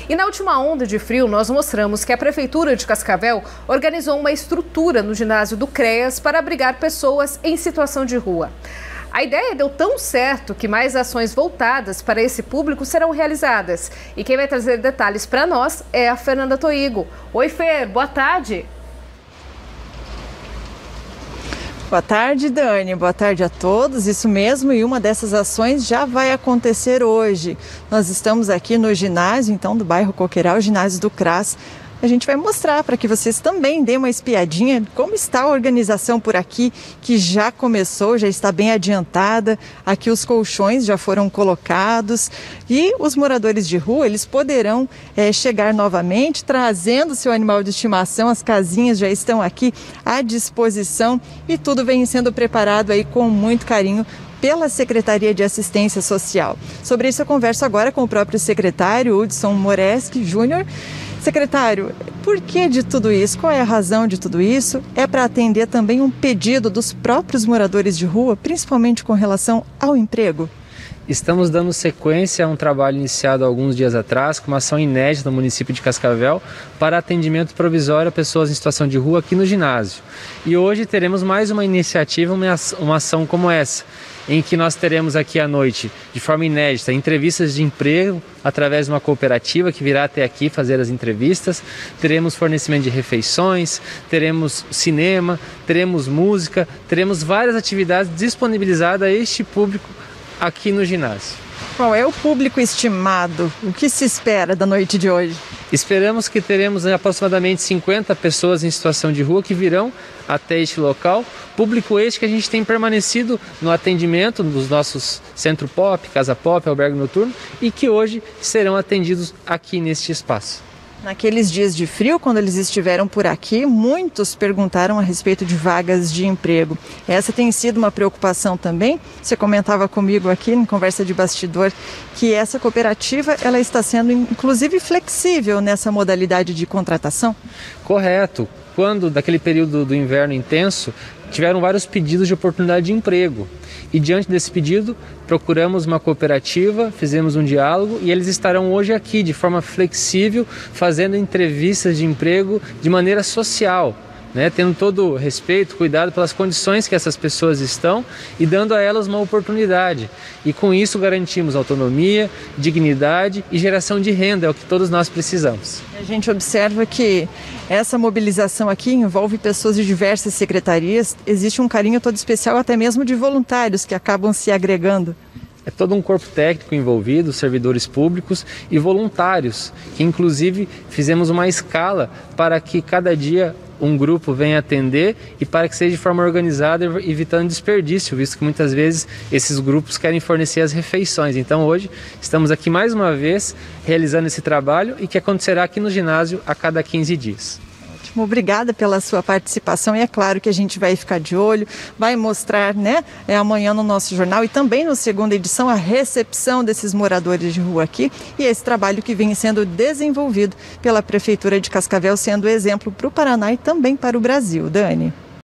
E na última onda de frio, nós mostramos que a Prefeitura de Cascavel organizou uma estrutura no ginásio do CREAS para abrigar pessoas em situação de rua. A ideia deu tão certo que mais ações voltadas para esse público serão realizadas. E quem vai trazer detalhes para nós é a Fernanda Toigo. Oi, Fer, boa tarde. Boa tarde, Dani. Boa tarde a todos. Isso mesmo, e uma dessas ações já vai acontecer hoje. Nós estamos aqui no ginásio, então, do bairro Coqueiral, ginásio do CRAS. A gente vai mostrar para que vocês também deem uma espiadinha como está a organização por aqui, que já começou, já está bem adiantada. Aqui os colchões já foram colocados e os moradores de rua, eles poderão chegar novamente trazendo seu animal de estimação. As casinhas já estão aqui à disposição e tudo vem sendo preparado aí com muito carinho pela Secretaria de Assistência Social. Sobre isso eu converso agora com o próprio secretário, Hudson Moreski Júnior. Secretário, por que de tudo isso? Qual é a razão de tudo isso? É para atender também um pedido dos próprios moradores de rua, principalmente com relação ao emprego? Estamos dando sequência a um trabalho iniciado há alguns dias atrás, com uma ação inédita no município de Cascavel, para atendimento provisório a pessoas em situação de rua aqui no ginásio. E hoje teremos mais uma iniciativa, uma ação como essa, em que nós teremos aqui à noite, de forma inédita, entrevistas de emprego através de uma cooperativa que virá até aqui fazer as entrevistas. Teremos fornecimento de refeições, teremos cinema, teremos música, teremos várias atividades disponibilizadas a este público aqui no ginásio. Qual é o público estimado? O que se espera da noite de hoje? Esperamos que teremos aproximadamente 50 pessoas em situação de rua que virão até este local. Público este que a gente tem permanecido no atendimento dos nossos Centro Pop, Casa Pop, Albergue Noturno e que hoje serão atendidos aqui neste espaço. Naqueles dias de frio, quando eles estiveram por aqui, muitos perguntaram a respeito de vagas de emprego. Essa tem sido uma preocupação também. Você comentava comigo aqui em conversa de bastidor que essa cooperativa ela está sendo inclusive flexível nessa modalidade de contratação? Correto. Quando, daquele período do inverno intenso, tiveram vários pedidos de oportunidade de emprego. E diante desse pedido, procuramos uma cooperativa, fizemos um diálogo e eles estarão hoje aqui de forma flexível, fazendo entrevistas de emprego de maneira social, tendo todo o respeito, cuidado pelas condições que essas pessoas estão e dando a elas uma oportunidade. E com isso garantimos autonomia, dignidade e geração de renda, é o que todos nós precisamos. A gente observa que essa mobilização aqui envolve pessoas de diversas secretarias. Existe um carinho todo especial até mesmo de voluntários que acabam se agregando. É todo um corpo técnico envolvido, servidores públicos e voluntários, que inclusive fizemos uma escala para que cada dia um grupo venha atender e para que seja de forma organizada, evitando desperdício, visto que muitas vezes esses grupos querem fornecer as refeições. Então hoje estamos aqui mais uma vez realizando esse trabalho e que acontecerá aqui no ginásio a cada 15 dias. Obrigada pela sua participação e é claro que a gente vai ficar de olho, vai mostrar amanhã no nosso jornal e também na segunda edição a recepção desses moradores de rua aqui e esse trabalho que vem sendo desenvolvido pela Prefeitura de Cascavel, sendo exemplo para o Paraná e também para o Brasil. Dani.